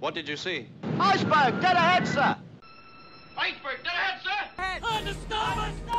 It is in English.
What did you see? Iceberg, dead ahead, sir! Iceberg, dead ahead, sir! On the starboard!